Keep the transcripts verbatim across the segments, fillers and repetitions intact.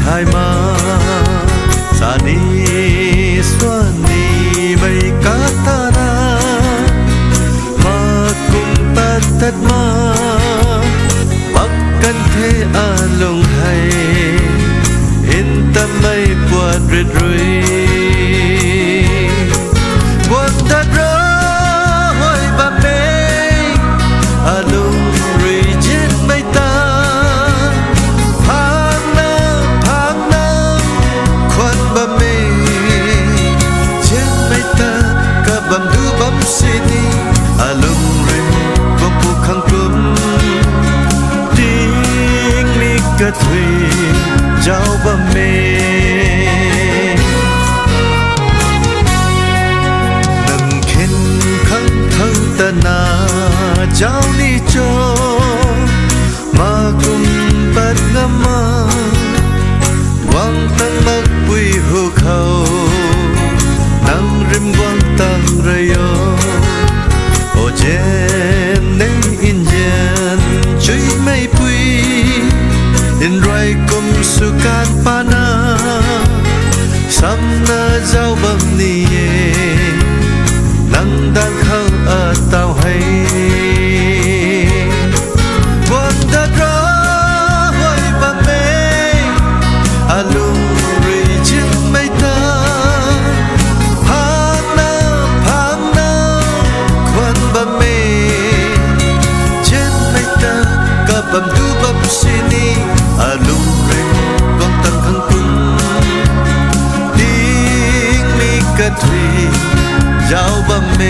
hai ma sani swani bay katana ma kum patat ma pakkan the along hai in tamai puat red rui puat tat roi ba me along rui jet mai ta phang na phang na kwan ba me jet mai ta ka bam du bam sini along rui bam pu khang kum ding mi ka thui giao ba me nang khen khang thang ta na giao ni cho ma kum bat ngama wang tang mak pui hu khau nang rim wang tang rayo o jen nei in jen chui mai pui in rai kum sukan pana samna giao bam ni nang dan khang a tao hay quan ta ra hoi ba me alung ri chiếc mây ta phang na phang na quan ba me chiếc mây ta ka bam du bam sini alung ri bang tang khang kum ding mi ka thri giao ba me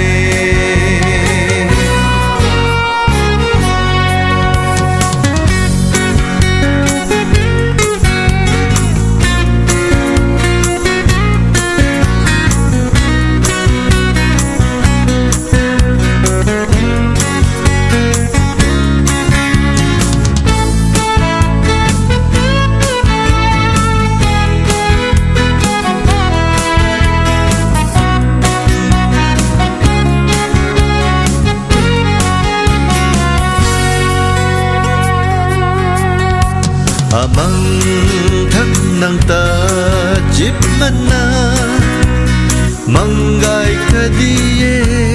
amang thak nang ta jip mana mangai kadiye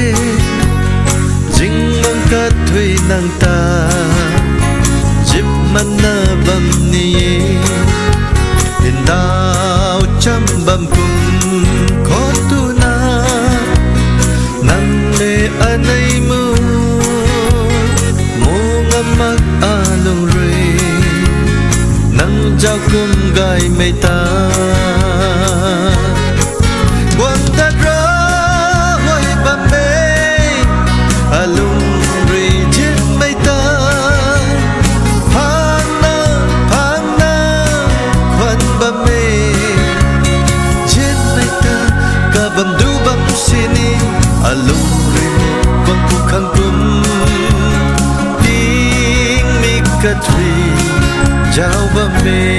jing mang ka thui nang ta jip mana bam ni in dao cham bam kum ko tu na nang le anai mu mo ngamak along re nang giao kum gai mây ta quan ta ra hoi ba me alung ri jet mây ta phang na phang na quan ba me jet mây ta ka bam du bam sini alung ri quan pu khang kum ding mi ka thri giao ba me